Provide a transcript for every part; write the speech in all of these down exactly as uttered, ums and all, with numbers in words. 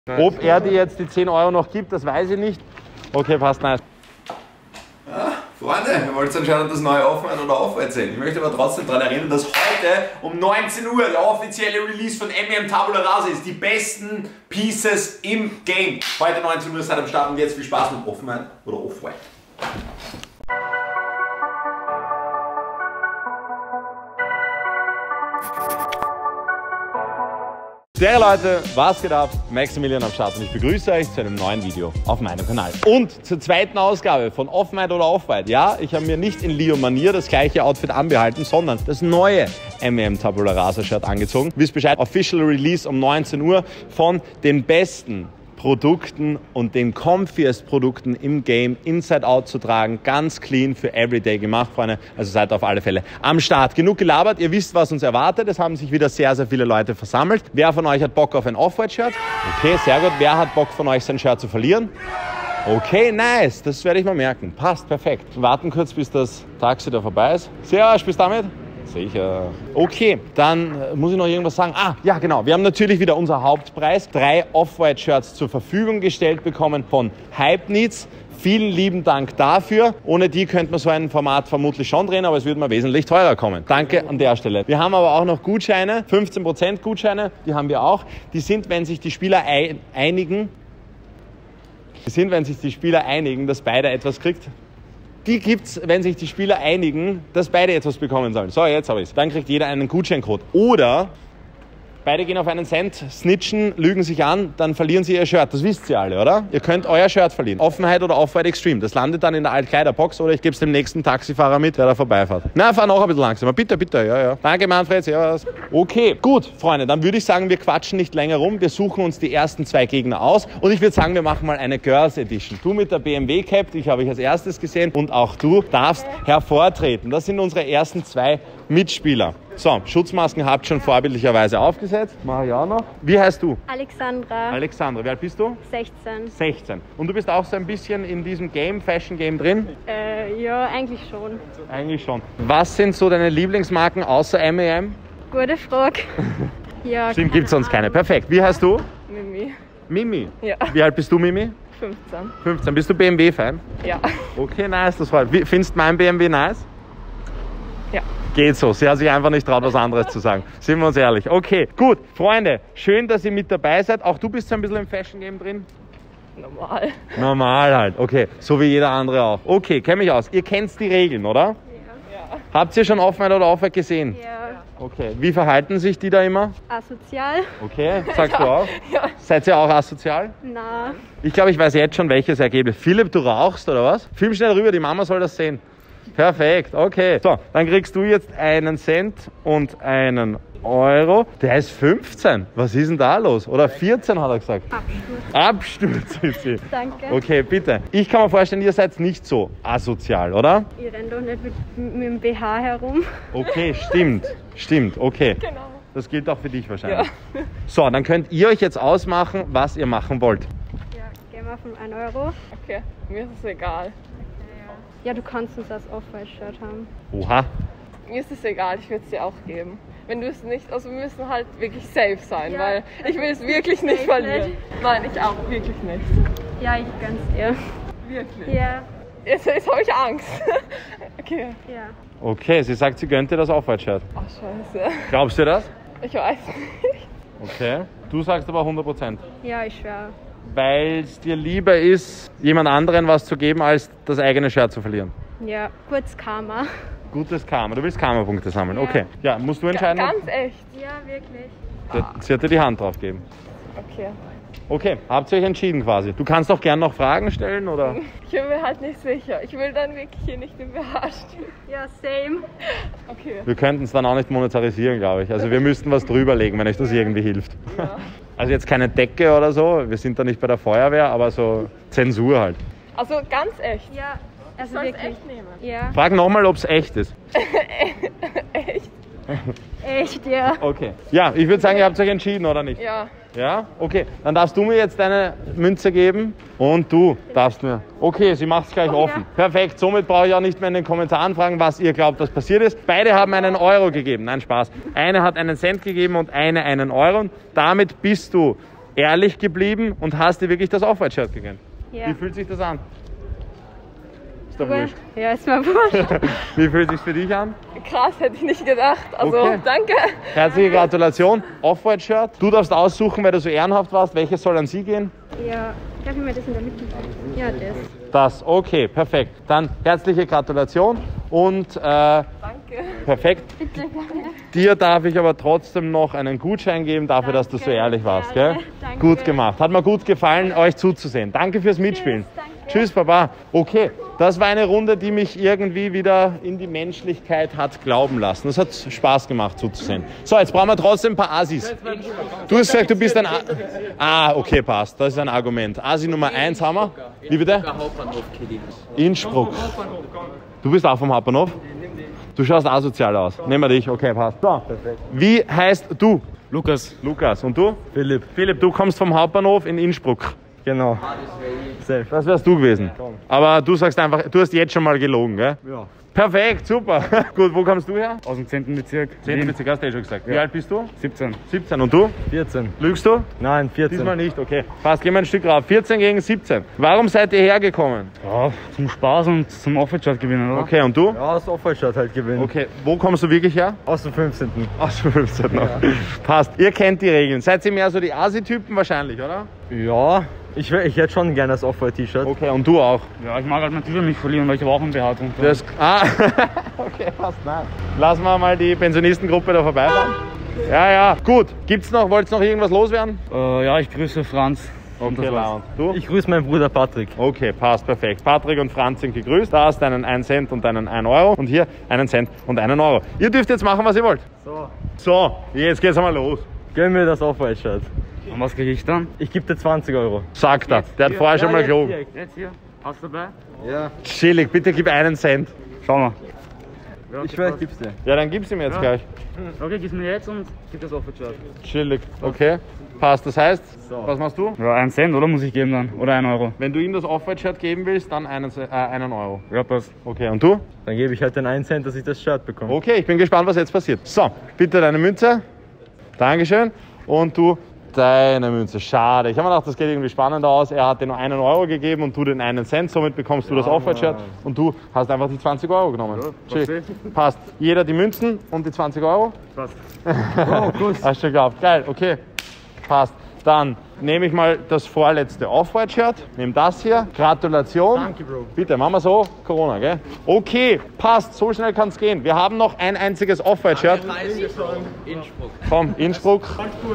Ob er dir jetzt die zehn Euro noch gibt, das weiß ich nicht. Okay, passt, nice. Ja, Freunde, ihr wollt anscheinend das neue Offenheit oder Off-White sehen. Ich möchte aber trotzdem daran erinnern, dass heute um neunzehn Uhr der offizielle Release von M M Tabula Rasa ist. Die besten Pieces im Game. Heute neunzehn Uhr seid am Start und jetzt viel Spaß mit Offenheit oder Off-White. Sehr Leute, was geht ab? Maximilian am Start und ich begrüße euch zu einem neuen Video auf meinem Kanal. Und zur zweiten Ausgabe von Offenheit oder Off-White. Ja, ich habe mir nicht in Leo-Manier das gleiche Outfit anbehalten, sondern das neue M M Tabula Rasa Shirt angezogen. Wisst Bescheid, Official Release um neunzehn Uhr von den besten Produkten und den comfiest Produkten im Game Inside Out zu tragen. Ganz clean für Everyday gemacht, Freunde. Also seid auf alle Fälle am Start. Genug gelabert, ihr wisst, was uns erwartet. Es haben sich wieder sehr, sehr viele Leute versammelt. Wer von euch hat Bock auf ein Off-White-Shirt? Okay, sehr gut. Wer hat Bock von euch sein Shirt zu verlieren? Okay, nice. Das werde ich mal merken. Passt, perfekt. Wir warten kurz, bis das Taxi da vorbei ist. Sehr, spielst du damit? Sicher. Okay, dann muss ich noch irgendwas sagen. Ah, ja genau. Wir haben natürlich wieder unser Hauptpreis. Drei Off-White-Shirts zur Verfügung gestellt bekommen von Hype Needs. Vielen lieben Dank dafür. Ohne die könnte man so ein Format vermutlich schon drehen, aber es würde mal wesentlich teurer kommen. Danke an der Stelle. Wir haben aber auch noch Gutscheine, fünfzehn Prozent Gutscheine, die haben wir auch. Die sind, wenn sich die Spieler einigen, die sind, wenn sich die Spieler einigen, dass beide etwas kriegt. Die gibt's, wenn sich die Spieler einigen, dass beide etwas bekommen sollen. So, jetzt habe ich es. Dann kriegt jeder einen Gutscheincode. Oder beide gehen auf einen Cent, snitchen, lügen sich an, dann verlieren sie ihr Shirt. Das wisst ihr alle, oder? Ihr könnt euer Shirt verlieren. Offenheit oder Off-White Extreme. Das landet dann in der Altkleiderbox oder ich gebe es dem nächsten Taxifahrer mit, der da vorbeifährt. Na, fahr noch ein bisschen langsamer. Bitte, bitte. Ja, ja. Danke, Manfred. Servus. Okay, gut, Freunde. Dann würde ich sagen, wir quatschen nicht länger rum. Wir suchen uns die ersten zwei Gegner aus. Und ich würde sagen, wir machen mal eine Girls Edition. Du mit der B M W Cap, die habe ich als erstes gesehen. Und auch du darfst hervortreten. Das sind unsere ersten zwei Mitspieler. So, Schutzmasken habt ihr schon vorbildlicherweise aufgesetzt. Mach ich auch noch. Wie heißt du? Alexandra. Alexandra, wie alt bist du? sechzehn. sechzehn. Und du bist auch so ein bisschen in diesem Game, Fashion Game drin? Äh, ja, eigentlich schon. Eigentlich schon. Was sind so deine Lieblingsmarken außer M und M? Gute Frage. Ja, Stimmt, gibt es sonst keine. Perfekt. Wie heißt du? Mimi. Mimi? Ja. Wie alt bist du, Mimi? fünfzehn. fünfzehn. Bist du B M W-Fan? Ja. Okay, nice. Das freut mich. Findest du mein B M W nice? Ja. Geht so. Sie hat sich einfach nicht traut, was anderes zu sagen. Sind wir uns ehrlich. Okay, gut. Freunde, schön, dass ihr mit dabei seid. Auch du bist so ein bisschen im Fashion-Game drin? Normal. Normal halt. Okay, so wie jeder andere auch. Okay, kenn mich aus. Ihr kennt die Regeln, oder? Ja. Habt ihr schon Offenheit oder Off-White gesehen? Ja. Okay. Wie verhalten sich die da immer? Asozial? Okay, sagst du auch? Ja. Seid ihr auch asozial? Na. Ich glaube, ich weiß jetzt schon, welches Ergebnis. Philipp, du rauchst, oder was? Film schnell rüber, die Mama soll das sehen. Perfekt, okay. So, dann kriegst du jetzt einen Cent und einen Euro. Der ist fünfzehn. Was ist denn da los? Oder vierzehn hat er gesagt. Absturz. Absturz ist sie. Danke. Okay, bitte. Ich kann mir vorstellen, ihr seid nicht so asozial, oder? Ich renne doch nicht mit, mit dem B H herum. Okay, stimmt. Stimmt, okay. Genau. Das gilt auch für dich wahrscheinlich. Ja. So, dann könnt ihr euch jetzt ausmachen, was ihr machen wollt. Ja, gehen wir von einem Euro. Okay, mir ist es egal. Ja, du kannst uns das Off-White-Shirt haben. Oha. Mir ist es egal, ich würde es dir auch geben. Wenn du es nicht, also wir müssen halt wirklich safe sein, Ja, weil ich will es also wirklich nicht safe verlieren. nicht. Nein, ich auch wirklich nicht. Ja, ich gönn's dir. Wirklich. Ja. Jetzt, jetzt habe ich Angst. Okay. Ja. Okay, sie sagt, sie gönnt dir das Off-White-Shirt. Ach, scheiße. Glaubst du das? Ich weiß nicht. Okay. Du sagst aber hundert Prozent. Ja, ich schwöre. Weil es dir lieber ist, jemand anderen was zu geben, als das eigene Shirt zu verlieren. Ja, kurz Karma. Gutes Karma. Du willst Karma-Punkte sammeln. Ja. Okay. Ja, musst du entscheiden. Ganz echt. Ja, wirklich. Sie- Sie hat dir die Hand drauf gegeben. Okay. Okay, habt ihr euch entschieden quasi? Du kannst doch gern noch Fragen stellen, oder? Ich bin mir halt nicht sicher. Ich will dann wirklich hier nicht im B H stehen. Ja, same. Okay. Wir könnten es dann auch nicht monetarisieren, glaube ich. Also wir müssten was drüberlegen, wenn euch das irgendwie hilft. Ja. Also jetzt keine Decke oder so, wir sind da nicht bei der Feuerwehr, aber so Zensur halt. Also ganz echt. Ja, also Soll ich wirklich. echt nehmen? Ja, Frag nochmal, ob es echt ist. Echt? echt, ja. Okay. Ja, ich würde sagen, ihr habt euch entschieden, oder nicht? Ja. Ja? Okay. Dann darfst du mir jetzt deine Münze geben und du darfst mir. Okay, sie macht es gleich Oh, offen. ja. Perfekt. Somit brauche ich auch nicht mehr in den Kommentaren fragen, was ihr glaubt, was passiert ist. Beide haben einen Euro gegeben. Nein, Spaß. Eine hat einen Cent gegeben und eine einen Euro. Und damit bist du ehrlich geblieben und hast dir wirklich das Off-White-Shirt gegönnt. Ja. Wie fühlt sich das an? Ist doch Gut. wurscht. Ja, ist mir wurscht. Wie fühlt sich für dich an? Krass, hätte ich nicht gedacht. Also, Okay. danke. Herzliche Gratulation. Off-White-Shirt. Du darfst aussuchen, weil du so ehrenhaft warst. Welches soll an sie gehen? Ja, darf ich mir das in der Mitte sagen? Ja, das. Das, okay, perfekt. Dann herzliche Gratulation und äh, Danke. perfekt. Bitte, gerne. Dir darf ich aber trotzdem noch einen Gutschein geben dafür, dass du so Danke, ehrlich warst. gerne. Gell? Danke. Gut gemacht. Hat mir gut gefallen, euch zuzusehen. Danke fürs Mitspielen. Tschüss, danke. Tschüss, Baba. Okay, das war eine Runde, die mich irgendwie wieder in die Menschlichkeit hat glauben lassen. Das hat Spaß gemacht zuzusehen. So, jetzt brauchen wir trotzdem ein paar Asis. Du hast gesagt, du bist ein... A ah, okay, passt. Das ist ein Argument. Asi Nummer eins haben wir. Wie bitte? Innsbruck. Du bist auch vom Hauptbahnhof? Du schaust asozial aus. Nehmen wir dich. Okay, passt. So. Wie heißt du? Lukas. Lukas. Und du? Philipp. Philipp, du kommst vom Hauptbahnhof in Innsbruck. Genau. Safe. Das wärst du gewesen. Aber du sagst einfach, du hast jetzt schon mal gelogen, gell? Ja. Perfekt, super. Gut, wo kommst du her? Aus dem zehnten Bezirk. zehnten Bezirk, hast du eh schon gesagt. Wie Ja. alt bist du? siebzehn. siebzehn. Und du? vierzehn. Lügst du? Nein, vierzehn. Diesmal nicht, okay. Passt, gehen wir ein Stück rauf. vierzehn gegen siebzehn. Warum seid ihr hergekommen? Ja, zum Spaß und zum Off-White-Shirt gewinnen, oder? Okay, und du? Ja, das Off-White-Shirt halt gewinnen. Okay, wo kommst du wirklich her? Aus dem fünfzehnten. Aus dem fünfzehnten noch. Passt, ihr kennt die Regeln. Seid ihr mehr so die Asi-Typen wahrscheinlich, oder? Ja, ich, wär- ich hätte schon gerne das Off-White-T-Shirt. Okay, und du auch? Ja, ich mag halt mein T-Shirt nicht verlieren, weil ich habe auch einen B H drunter. Das, ah, okay, passt, nein. Lassen wir mal die Pensionistengruppe da vorbeifahren. Ja, ja, gut. Gibt's noch, wollt's noch irgendwas loswerden? Äh, ja, ich grüße Franz. Und Okay, das war's. Laun. Du? Ich grüße meinen Bruder Patrick. Okay, passt, perfekt. Patrick und Franz sind gegrüßt. Da hast du einen einen Cent und einen ein Euro und hier einen Cent und einen Euro. Ihr dürft jetzt machen, was ihr wollt. So. So, jetzt geht's einmal los. Gönn mir das Off-White-Shirt. Und was kriege ich dann? Ich gebe dir zwanzig Euro. Sagt er. Der hat vorher schon mal gelogen. Jetzt hier. Hast du dabei? Ja. Chillig, bitte gib einen Cent. Schau mal. Ich schwör, ich gib's dir. Ja, dann gib's ihm jetzt Ja. gleich. Okay, gib's mir jetzt und gib das Off-White-Shirt. Chillig, okay. Passt, das heißt, So. was machst du? Ja, ein Cent, oder? Muss ich geben dann? Oder ein Euro? Wenn du ihm das Off-White-Shirt geben willst, dann einen, Ce- äh, einen Euro. Ja, passt. Okay, und du? Dann gebe ich halt den einen Cent, dass ich das Shirt bekomme. Okay, ich bin gespannt, was jetzt passiert. So, bitte deine Münze. Dankeschön. Und du deine Münze. Schade. Ich habe mir gedacht, das geht irgendwie spannender aus. Er hat dir nur einen Euro gegeben und du den einen Cent. Somit bekommst du das Off-White-Shirt und du hast einfach die zwanzig Euro genommen. passt Chill. Passt. Jeder die Münzen und die zwanzig Euro. Passt. Oh, gut. Hast du geglaubt. Geil, okay. Passt. Dann nehme ich mal das vorletzte Off-White-Shirt. Nehme das hier. Gratulation. Danke, Bro. Bitte, machen wir so. Corona, gell? Okay, passt. So schnell kann es gehen. Wir haben noch ein einziges Off-White-Shirt. Innsbruck. Komm, Innsbruck.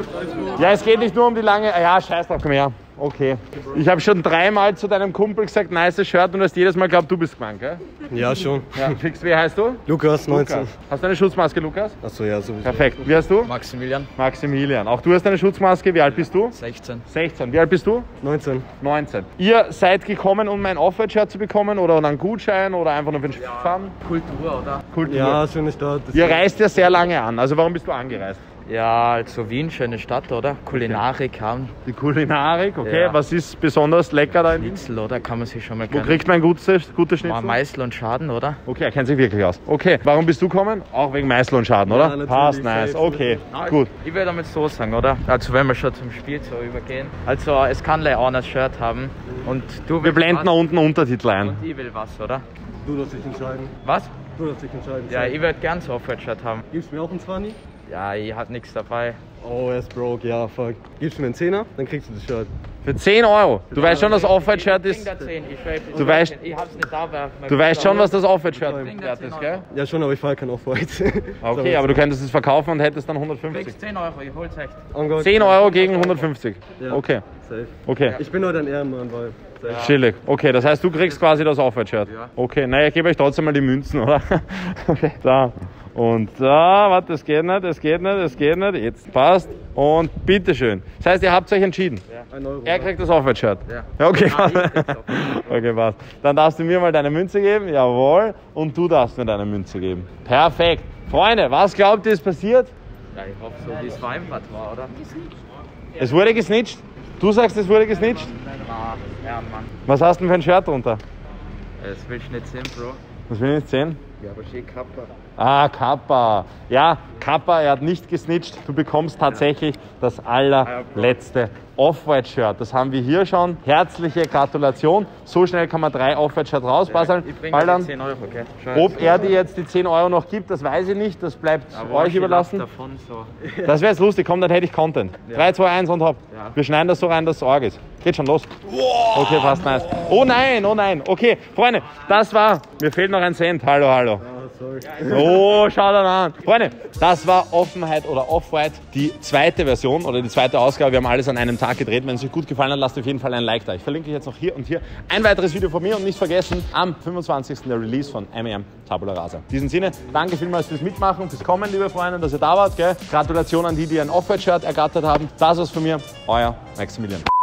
Ja, es geht nicht nur um die lange... Ja, scheiß drauf, komm her. Okay. Ich habe schon dreimal zu deinem Kumpel gesagt, nice Shirt, und du hast jedes Mal geglaubt, du bist gemeint, gell? Ja, schon. Ja, fix. Wie heißt du? Lukas, neunzehn. Lukas. Hast du eine Schutzmaske, Lukas? Achso, ja, sowieso. Perfekt. Wie heißt du? Maximilian, Maximilian. Auch du hast eine Schutzmaske. Wie alt bist du? sechzehn. sechzehn. Wie alt bist du? neunzehn. neunzehn. Ihr seid gekommen, um mein Off-White-Shirt zu bekommen oder einen Gutschein oder einfach nur für den Fahren? Kultur, oder? Kultur. Ja, schöne Stadt. Das Ihr reist ja sehr lange an. Also warum bist du angereist? Ja, also Wien, schöne Stadt, oder? Kulinarik haben. Die Kulinarik, okay. Ja. Was ist besonders lecker da in Wien? Schnitzel, oder? Kann man sich schon mal Wo gönnen. kriegt man ein gutes, gutes Schnitzel? Meißel und Schaden, oder? Okay, er kennt sich wirklich aus. Okay, warum bist du gekommen? Auch wegen Meißel und Schaden, oder? natürlich, Passt, nice. safe. Okay, gut. Ich würde damit so sagen, oder? Also wenn wir schon zum Spiel so übergehen. Also es kann gleich einer das Shirt haben und du Wir willst blenden da was unten Untertitel ein. und ich will was, oder? Du darfst dich entscheiden. Was? Du darfst dich entscheiden. Ja, ich würde gern so ein Shirt haben. Gibst mir auch einen Zwanni? Ja, ich hab nichts dabei. Oh, er ist broke, ja, fuck. Gibst mir einen Zehner, dann kriegst du das Shirt. Für zehn Euro. Du weißt schon, das Off-White-Shirt Ich ist... bring da zehn, ich schwör, ich Du weißt- Ich hab's nicht da, aber mein Du weißt Bruder- schon, was das Off-White-Shirt bring da wert zehn ist, Euro. gell? Ja, schon, aber ich fahre kein Off-White. Okay, aber du könntest es verkaufen und hättest dann Du hundertfünfzig. kriegst zehn Euro, ich hol's echt. aber... zehn Euro gegen hundertfünfzig. Ja. Okay, Safe. okay. Ich bin heute ein Ehrenmann, weil... Safe. Chillig. Okay, das heißt, du kriegst quasi das Off-White-Shirt. Ja. Okay, naja, ich gebe euch trotzdem mal die Münzen, oder? Okay, da. Und da, warte, das geht nicht, das geht nicht, das geht nicht. Jetzt passt. Und bitteschön. Das heißt, ihr habt euch entschieden. Ein Euro. Er kriegt das Off-White-Shirt. Ja. Ja, okay, Ah, ich passt. krieg's auch. Okay, passt. Dann darfst du mir mal deine Münze geben. Jawohl. Und du darfst mir deine Münze geben. Perfekt. Freunde, was glaubt ihr ist passiert? Ja, ich hoffe so, wie es vereinbart war, oder? Es wurde gesnitcht. Du sagst, es wurde gesnitcht. Ah, ja, Mann. Was hast du denn für ein Shirt drunter? Das willst du nicht sehen, Bro. Das will ich nicht sehen. Ja, aber schön Kappa. Ah, Kappa. Ja, Kappa, er hat nicht gesnitcht. Du bekommst tatsächlich das allerletzte Off-White-Shirt. Das haben wir hier schon. Herzliche Gratulation. So schnell kann man drei Off-White-Shirts rausbasteln. Ich bringe dir zehn Euro, okay? Schau Ob er dir jetzt die zehn Euro noch gibt, das weiß ich nicht. Das bleibt euch überlassen. Davon, so. Das wäre jetzt lustig. Komm, dann hätte ich Content. drei, zwei, eins und hopp. Ja. Wir schneiden das so rein, dass es arg ist. Geht schon los. Okay, fast nice. Oh nein, oh nein. Okay, Freunde, das war... Mir fehlt noch ein Cent. Hallo, hallo. Oh, schau da an. Freunde, das war Offenheit oder Off-White, die zweite Version oder die zweite Ausgabe. Wir haben alles an einem Tag gedreht. Wenn es euch gut gefallen hat, lasst auf jeden Fall ein Like da. Ich verlinke euch jetzt noch hier und hier ein weiteres Video von mir und nicht vergessen, am fünfundzwanzigsten der Release von M E M Tabula Rasa. In diesem Sinne, danke vielmals fürs Mitmachen, fürs Kommen, liebe Freunde, dass ihr da wart. Gell? Gratulation an die, die ein Off-White-Shirt ergattert haben. Das war's von mir, euer Maximilian.